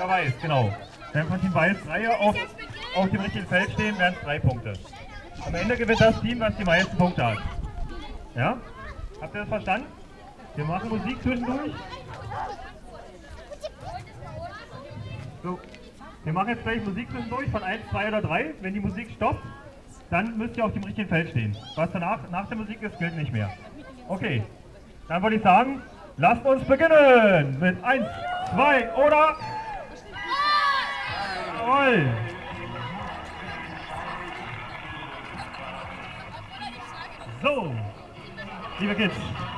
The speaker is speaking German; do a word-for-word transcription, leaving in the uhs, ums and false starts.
oder Weiß, genau. Wenn von Team Weiß drei auf, auf dem richtigen Feld stehen, wären es drei Punkte. Am Ende gewinnt das Team, was die meisten Punkte hat. Ja? Habt ihr das verstanden? Wir machen Musik zwischendurch. So, wir machen jetzt gleich Musik zwischendurch von eins, zwei oder drei. Wenn die Musik stoppt, dann müsst ihr auf dem richtigen Feld stehen. Was danach, nach der Musik ist, gilt nicht mehr. Okay, dann würde ich sagen, lasst uns beginnen mit eins, zwei oder... Jawohl! So, liebe Kids.